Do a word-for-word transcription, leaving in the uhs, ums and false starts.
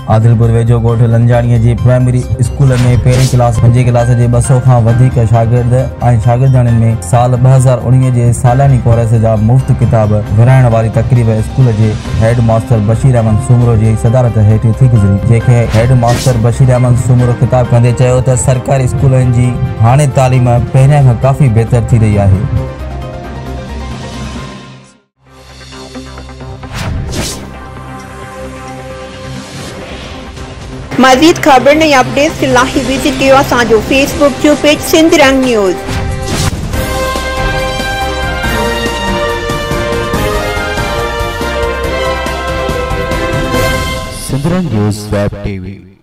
आदिलपुर वेझो ॻोठ लंजाणीअ जी primary school में पहिरीं क्लास पंजी क्लास जे ॿ सौ खां वधीक शागिर्द ऐं शागिर्दनि में साल ॿ हज़ार उणिवीह जे सालियानी कोर्स जा मुफ़्त किताब विराइण वारी तक़रीब स्कूल जे हेड मास्टर बशीर अहमद सूमरो जी सदारत हेठि थी गुज़री, जंहिंखे हेड मास्टर बशीर अहमद सूमरो ख़िताब कंदे चयो त सरकारी स्कूलनि जी हाणे तालीम पहिरियां खां काफ़ी बहितर थी रही आहे। मज़ीद खबर या अपडेट्स के लाइ विजिट कयो असांजो फेसबुक जो पेज सिंध रंग न्यूज़। सिंध रंग न्यूज़ वेब टीवी।